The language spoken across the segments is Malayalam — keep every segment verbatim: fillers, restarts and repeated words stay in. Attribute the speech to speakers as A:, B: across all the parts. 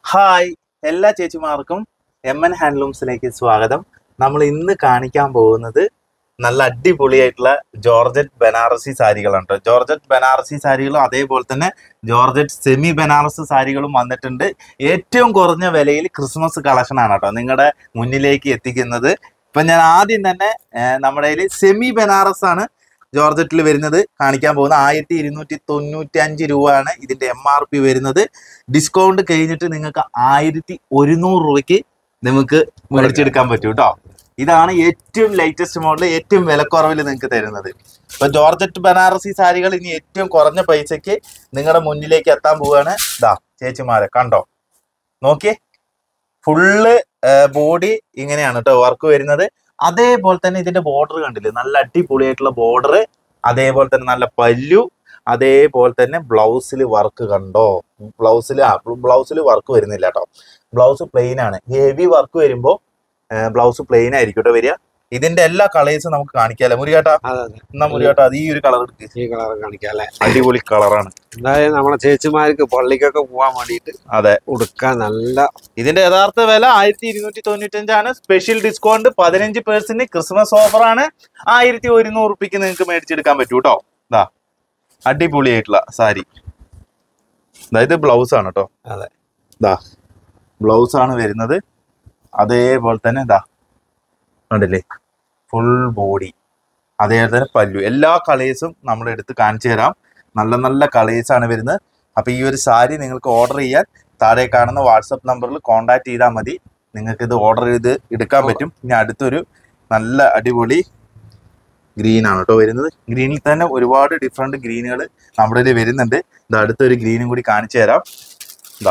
A: ഹായ് എല്ലാ ചേച്ചിമാർക്കും എം എൻ ഹാൻഡ്ലൂംസിലേക്ക് സ്വാഗതം. നമ്മൾ ഇന്ന് കാണിക്കാൻ പോകുന്നത് നല്ല അടിപൊളിയായിട്ടുള്ള ജോർജറ്റ് ബനാറസി സാരികളാണ് കേട്ടോ. ജോർജറ്റ് ബനാറസി സാരികളും അതേപോലെ തന്നെ ജോർജറ്റ് സെമി ബനാറസ് സാരികളും വന്നിട്ടുണ്ട്. ഏറ്റവും കുറഞ്ഞ വിലയിൽ ക്രിസ്മസ് കളക്ഷൻ ആണ് കേട്ടോ നിങ്ങളുടെ മുന്നിലേക്ക് എത്തിക്കുന്നത്. ഇപ്പം ഞാൻ ആദ്യം തന്നെ നമ്മുടെ കയ്യിൽ സെമി ബനാറസ് ആണ് ജോർജറ്റിൽ വരുന്നത് കാണിക്കാൻ പോകുന്ന. ആയിരത്തി ഇരുന്നൂറ്റി തൊണ്ണൂറ്റി അഞ്ച് രൂപയാണ് ഇതിന്റെ എം ആർ പി വരുന്നത്. ഡിസ്കൗണ്ട് കഴിഞ്ഞിട്ട് നിങ്ങൾക്ക് ആയിരത്തി ഒരുന്നൂറ് രൂപയ്ക്ക് നിങ്ങൾക്ക് മേടിച്ചെടുക്കാൻ പറ്റും കേട്ടോ. ഇതാണ് ഏറ്റവും ലേറ്റസ്റ്റ് മോഡൽ, ഏറ്റവും വിലക്കുറവിൽ നിങ്ങൾക്ക് തരുന്നത്. ഇപ്പൊ ജോർജറ്റ് ബനാറസി സാരികൾ ഇനി ഏറ്റവും കുറഞ്ഞ പൈസക്ക് നിങ്ങളുടെ മുന്നിലേക്ക് എത്താൻ പോവുകയാണ്. ഇതാ ചേച്ചിമാരെ കണ്ടോ, നോക്കിയേ, ഫുള്ള് ബോഡി ഇങ്ങനെയാണ് കേട്ടോ വർക്ക് വരുന്നത്. അതേപോലെ തന്നെ ഇതിന്റെ ബോർഡർ കണ്ടില്ലേ, നല്ല അടിപൊളിയായിട്ടുള്ള ബോർഡർ, അതേപോലെ തന്നെ നല്ല പല്ലു, അതേപോലെ തന്നെ ബ്ലൗസിൽ വർക്ക് കണ്ടോ. ബ്ലൗസിൽ ആ ബ്ലൗസിൽ വർക്ക് വരുന്നില്ല കേട്ടോ, ബ്ലൗസ് പ്ലെയിൻ ആണ്. ഹെവി വർക്ക് വരുമ്പോൾ ബ്ലൗസ് പ്ലെയിൻ ആയിരിക്കും കേട്ടോ വരിക. ഇതിന്റെ എല്ലാ കളേഴ്സും നമുക്ക് കാണിക്കാല്ലേ മുരുകേട്ടാ? എന്നാ മുരുകേട്ടാ അത് ഈ ഒരു കളർ എടുക്ക്,
B: ഈ കളർ കാണിക്കാല്ലേ?
A: അടിപൊളി കളറാണ്.
B: എന്തായാലും നമ്മളെ ചേച്ചിമാർക്ക് പള്ളിക്കൊക്കെ പോകാൻ വേണ്ടിട്ട്
A: അതെ
B: ഉടുക്കാൻ നല്ല.
A: ഇതിന്റെ യഥാർത്ഥ വില ആയിരത്തി ഇരുന്നൂറ്റി തൊണ്ണൂറ്റി അഞ്ചാണ്. സ്പെഷ്യൽ ഡിസ്കൗണ്ട് പതിനഞ്ച് പേഴ്സന്റ് ക്രിസ്മസ് ഓഫർ ആണ്. ആയിരത്തി ഒരുന്നൂറ് റുപ്യക്ക് നിങ്ങൾക്ക് മേടിച്ചെടുക്കാൻ പറ്റൂ കേട്ടോ. ഇതാ അടിപൊളിയായിട്ടുള്ള സാരി. അതായത് ബ്ലൗസ് ആണ് കേട്ടോ.
B: അതെ,
A: ഇതാ ബ്ലൗസ് ആണ് വരുന്നത്. അതേപോലെ തന്നെ ഇതാ കണ്ടില്ലേ, ഫുൾ ബോഡി, അതേപോലെ തന്നെ പല്ലു. എല്ലാ കളേഴ്സും നമ്മൾ എടുത്ത് കാണിച്ചു തരാം. നല്ല നല്ല കളേഴ്സ് ആണ് വരുന്നത്. അപ്പൊ ഈ ഒരു സാരി നിങ്ങൾക്ക് ഓർഡർ ചെയ്യാൻ താഴെ കാണുന്ന വാട്സപ്പ് നമ്പറിൽ കോൺടാക്ട് ചെയ്താൽ മതി. നിങ്ങൾക്ക് ഇത് ഓർഡർ ചെയ്ത് എടുക്കാൻ പറ്റും. ഇനി അടുത്തൊരു നല്ല അടിപൊളി ഗ്രീൻ ആണ് കേട്ടോ വരുന്നത്. ഗ്രീനിൽ തന്നെ ഒരുപാട് ഡിഫറെന്റ് ഗ്രീനുകൾ നമ്മുടെ ഇതിൽ വരുന്നുണ്ട്. ഇത് അടുത്തൊരു ഗ്രീനും കൂടി കാണിച്ചു തരാം. ഇതാ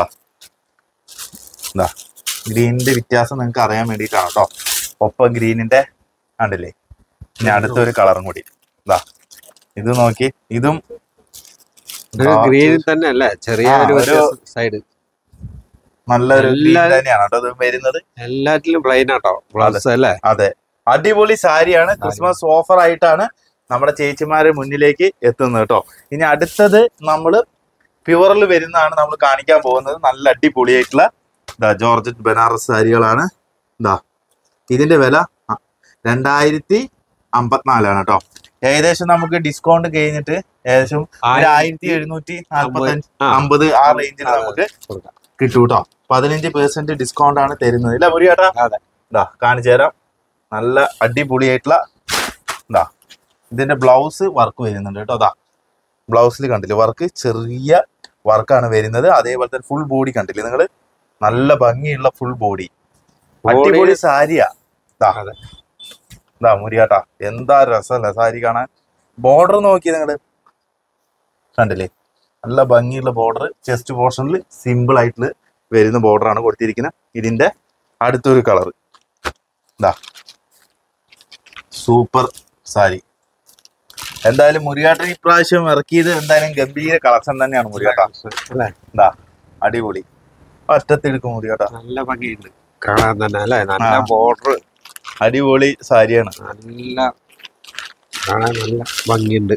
A: ഇതാ ഗ്രീനിന്റെ വ്യത്യാസം നിങ്ങൾക്ക് അറിയാൻ വേണ്ടിയിട്ടാണ് കേട്ടോ. ഒപ്പം ഗ്രീനിന്റെ കണ്ടില്ലേ. ഇനി അടുത്തൊരു കളറും കൂടി ഇതാ, ഇത് നോക്കി, ഇതും
B: ഗ്രീനിൽ തന്നെ അല്ലേ, ചെറിയ ഒരു സൈഡ്
A: നല്ലൊരു ഗ്രീൻ തന്നെയാണ് കേട്ടോ ഇത് വരുന്നത്.
B: എല്ലാറ്റിലും പ്ലെയിൻ ആട്ടോ ബ്ലൗസ് അല്ലേ?
A: അതെ, അടിപൊളി സാരിയാണ്. ക്രിസ്മസ് ഓഫർ ആയിട്ടാണ് നമ്മുടെ ചേച്ചിമാരെ മുന്നിലേക്ക് എത്തുന്നത് കേട്ടോ. ഇനി അടുത്തത് നമ്മള് പ്യുവറിൽ വരുന്നതാണ് നമ്മൾ കാണിക്കാൻ പോകുന്നത്. നല്ല അടിപൊളിയായിട്ടുള്ള ഇതാ ജോർജറ്റ് ബനാറസ് സാരികളാണ്. ഇതാ ഇതിന്റെ വില രണ്ടായിരത്തി അമ്പത്തിനാലാണ് കേട്ടോ. ഏകദേശം നമുക്ക് ഡിസ്കൗണ്ട് കഴിഞ്ഞിട്ട് ഏകദേശം ഒരു ആയിരത്തി എഴുന്നൂറ്റി നാല്പത്തി അഞ്ച് അമ്പത് ആ റേഞ്ചിൽ നമുക്ക് കിട്ടും കേട്ടോ. പതിനഞ്ച് പെർസെന്റ് ഡിസ്കൗണ്ട് ആണ് തരുന്നത്. ഇല്ല ഒരു ചേട്ടാ? ഇതാ കാണിച്ചു തരാം. നല്ല അടിപൊളിയായിട്ടുള്ള ഇതാ ഇതിന്റെ ബ്ലൗസ് വർക്ക് വരുന്നുണ്ട് കേട്ടോ. അതാ ബ്ലൗസിൽ കണ്ടില്ലേ വർക്ക്, ചെറിയ വർക്കാണ് വരുന്നത്. അതേപോലെ തന്നെ ഫുൾ ബോഡി കണ്ടില്ലേ നിങ്ങള്, നല്ല ഭംഗിയുള്ള ഫുൾ ബോഡി, അടിപൊളി സാരിയാ. ഇതാ മുരിയാട്ടാ, എന്താ രസമല്ലേ സാരി കാണാൻ. ബോർഡർ നോക്കി നിങ്ങള് കണ്ടില്ലേ, നല്ല ഭംഗിയുള്ള ബോർഡർ. ചെസ്റ്റ് പോർഷനിൽ സിമ്പിൾ ആയിട്ട് വരുന്ന ബോർഡർ ആണ് കൊടുത്തിരിക്കുന്നത്. ഇതിന്റെ അടുത്തൊരു കളർ ഇതാ, സൂപ്പർ സാരി. എന്തായാലും മുരിയാട്ടൻ ഇപ്രാവശ്യം ഇറക്കിയത് എന്തായാലും ഗംഭീര കളക്ഷൻ തന്നെയാണ് മുരിയാട്ട. ഇതാ അടിപൊളി, ഒറ്റത്തെടുക്കും മുരിയാട്ട.
B: നല്ല ഭംഗിയുണ്ട് കാണാൻ തന്നെ അല്ലേ, നല്ല ബോർഡർ,
A: അടിപൊളി സാരിയാണ്.
B: നല്ല കാണാൻ നല്ല ഭംഗിയുണ്ട്.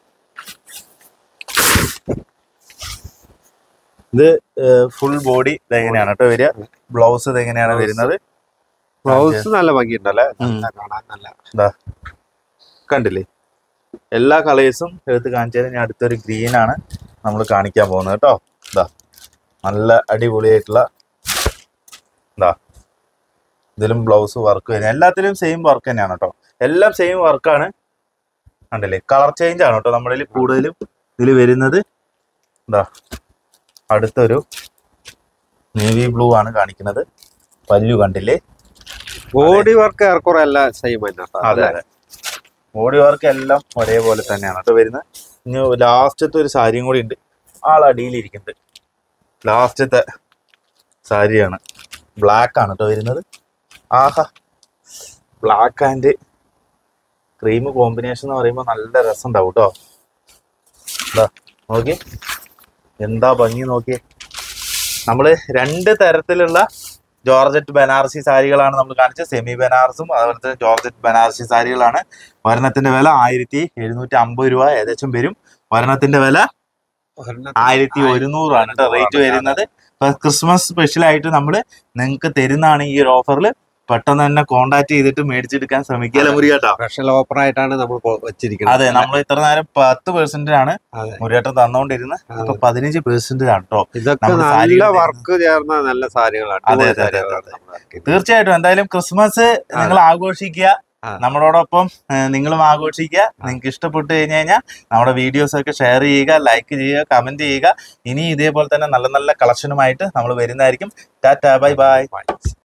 A: ഇത് ഫുൾ ബോഡി ഇതെങ്ങനെയാണ് കേട്ടോ വരിക. ബ്ലൗസ് ഇതെങ്ങനെയാണ് വരുന്നത്.
B: ബ്ലൗസ് നല്ല ഭംഗിയുണ്ടല്ലേ കാണാൻ. നല്ല
A: ഇതാ കണ്ടില്ലേ, എല്ലാ കളേഴ്സും എടുത്ത് കാണിച്ചാലും ഞാൻ അടുത്തൊരു ഗ്രീൻ ആണ് നമ്മൾ കാണിക്കാൻ പോകുന്നത് കേട്ടോ. ഇതാ നല്ല അടിപൊളിയായിട്ടുള്ള ഇതാ, ഇതിലും ബ്ലൗസ് വർക്ക് വരുന്നത്. എല്ലാത്തിലും സെയിം വർക്ക് തന്നെയാണ് കേട്ടോ. എല്ലാം സെയിം വർക്കാണ് കണ്ടില്ലേ. കളർ ചേഞ്ച് ആണ് കേട്ടോ നമ്മുടെ കൂടുതലും ഇതിൽ വരുന്നത്. ഇതാ അടുത്തൊരു നേവി ബ്ലൂ ആണ് കാണിക്കുന്നത്. പല്ലു കണ്ടില്ലേ,
B: ബോഡി വർക്ക് ഏറെക്കുറെ എല്ലാം സെയിം തന്നെ.
A: അതെ അതെ, ബോഡി വർക്ക് എല്ലാം ഒരേപോലെ തന്നെയാണ് കേട്ടോ വരുന്നത്. ഇനി ലാസ്റ്റത്തെ ഒരു സാരിയും കൂടി ഉണ്ട്, ആളടിയിലിരിക്കുന്നുണ്ട്. ലാസ്റ്റത്തെ സാരിയാണ്, ബ്ലാക്ക് ആണ് കേട്ടോ വരുന്നത്. ആഹാ, ബ്ലാക്ക് ആൻഡ് ക്രീം കോമ്പിനേഷൻ എന്ന് പറയുമ്പോൾ നല്ല രസം ഉണ്ടാവും കേട്ടോ. എന്താ നോക്കി, എന്താ ഭംഗി നോക്കിയേ. നമ്മള് രണ്ട് തരത്തിലുള്ള ജോർജറ്റ് ബനാറസി സാരികളാണ് നമ്മൾ കാണിച്ചത്. സെമി ബനാറസും അതുപോലെ തന്നെ ജോർജറ്റ് ബനാറസി സാരികളാണ്. ഒരെണ്ണത്തിന്റെ വില ആയിരത്തി എഴുന്നൂറ്റി അമ്പത് രൂപ ഏകദേശം വരും. ഒരെണ്ണത്തിന്റെ വില ആയിരത്തി ഒരുന്നൂറാണ് കേട്ടോ റേറ്റ് വരുന്നത്. അപ്പൊ ക്രിസ്മസ് സ്പെഷ്യൽ ആയിട്ട് നമ്മൾ നിങ്ങൾക്ക് തരുന്നതാണ് ഈ ഒരു ഓഫറിൽ. പെട്ടെന്ന് തന്നെ കോണ്ടാക്ട് ചെയ്തിട്ട് മേടിച്ചെടുക്കാൻ ശ്രമിക്കുക മുരുകേട്ടാ.
B: സ്പെഷ്യൽ ഓഫർ ആയിട്ടാണ് നമ്മൾ വെച്ചിരിക്കുന്നത്.
A: അതെ, നമ്മൾ ഇത്ര നേരം പത്ത് പെർസെന്റേജ് ആണ് മുരുകേട്ടൻ തന്നോണ്ടിരുന്നത്, ഇപ്പൊ പതിനഞ്ച് പെർസെന്റേജ് ആണ് കേട്ടോ.
B: ഇതൊക്കെ നല്ല വർക്ക് ചേർന്ന നല്ല സാരികളാണ്.
A: അതെ അതെ അതെ അതെ തീർച്ചയായിട്ടും. എന്തായാലും ക്രിസ്മസ് നിങ്ങൾ ആഘോഷിക്കുക, നമ്മളോടൊപ്പം നിങ്ങളും ആഘോഷിക്കുക. നിങ്ങൾക്ക് ഇഷ്ടപ്പെട്ട് കഴിഞ്ഞു കഴിഞ്ഞാൽ നമ്മുടെ വീഡിയോസ് ഒക്കെ ഷെയർ ചെയ്യുക, ലൈക്ക് ചെയ്യുക, കമന്റ് ചെയ്യുക. ഇനി ഇതേപോലെ തന്നെ നല്ല നല്ല കളക്ഷനുമായിട്ട് നമ്മൾ വരുന്നതായിരിക്കും. Tata, bye by.